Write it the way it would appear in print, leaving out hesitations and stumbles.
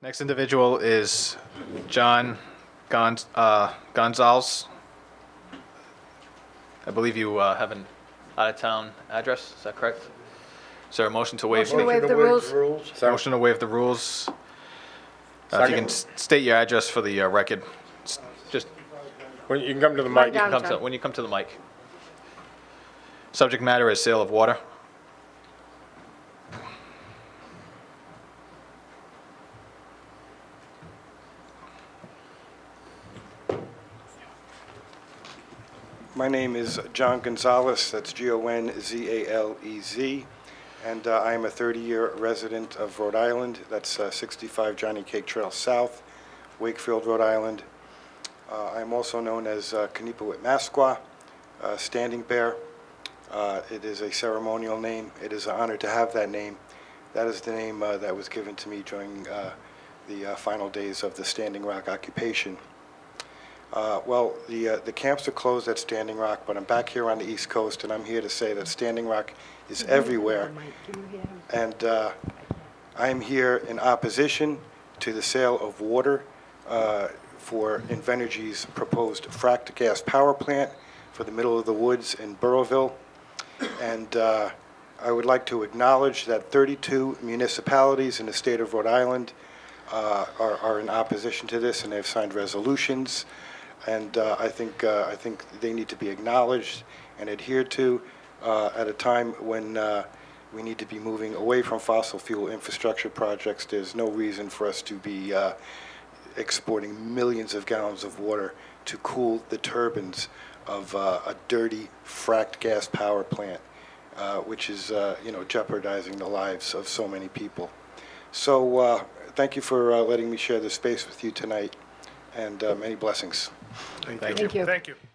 Next individual is John Gonzalez. I believe you have an out-of-town address, is that correct? Is there a motion to waive? Motion to waive the rules. Motion to waive the rules. If you can state your address for the record. Just When you can come to the Come on mic. down. when you come to the mic. Subject matter is sale of water. My name is John Gonzalez, that's Gonzalez, and I am a 30-year resident of Rhode Island. That's 65 Johnny Cake Trail South, Wakefield, Rhode Island. I'm also known as Kanipuwit Masqua, Standing Bear. It is a ceremonial name. It is an honor to have that name. That is the name that was given to me during the final days of the Standing Rock occupation. Well, the camps are closed at Standing Rock, but I'm back here on the East Coast, and I'm here to say that Standing Rock is everywhere. And I'm here in opposition to the sale of water for Invenergy's proposed fracked gas power plant for the middle of the woods in Burrowville. And I would like to acknowledge that 32 municipalities in the state of Rhode Island are in opposition to this, and they've signed resolutions. And I think they need to be acknowledged and adhered to at a time when we need to be moving away from fossil fuel infrastructure projects. There's no reason for us to be exporting millions of gallons of water to cool the turbines of a dirty fracked gas power plant, which is jeopardizing the lives of so many people. So thank you for letting me share this space with you tonight, and many blessings. Thank you. Thank you. Thank you.